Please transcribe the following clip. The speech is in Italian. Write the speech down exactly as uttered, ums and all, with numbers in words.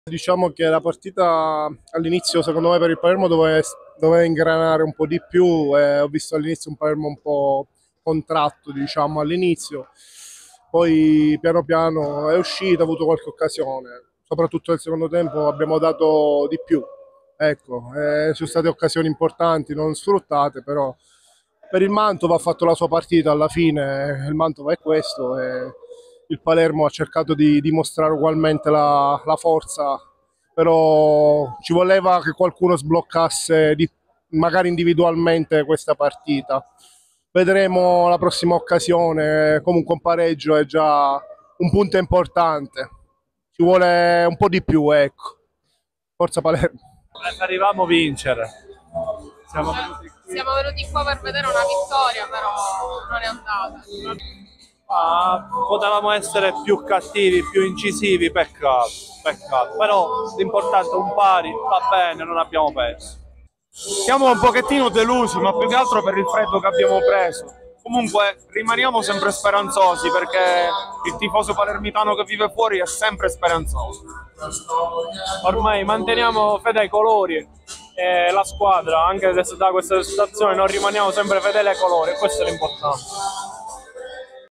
Diciamo che la partita all'inizio, secondo me, per il Palermo doveva, doveva ingranare un po' di più. E ho visto all'inizio un Palermo un po' contratto, diciamo, all'inizio. Poi piano piano è uscito, ha avuto qualche occasione. Soprattutto nel secondo tempo abbiamo dato di più. Ecco, eh, sono state occasioni importanti, non sfruttate, però per il Mantova ha fatto la sua partita alla fine, il Mantova è questo. E il Palermo ha cercato di dimostrare ugualmente la, la forza, però ci voleva che qualcuno sbloccasse di, magari individualmente questa partita. Vedremo la prossima occasione, comunque un pareggio è già un punto importante, ci vuole un po' di più, ecco. Forza Palermo. Preferivamo vincere. Siamo venuti qui. Siamo venuti qua per vedere una vittoria, però non è andata. Ah, potevamo essere più cattivi, più incisivi, peccato, peccato. Però l'importante è un pari, va bene, non abbiamo perso. Siamo un pochettino delusi, ma più che altro per il freddo che abbiamo preso. Comunque rimaniamo sempre speranzosi, perché il tifoso palermitano che vive fuori è sempre speranzoso. Ormai manteniamo fede ai colori e la squadra, anche se da questa situazione, non rimaniamo sempre fedeli ai colori, e questo è l'importante.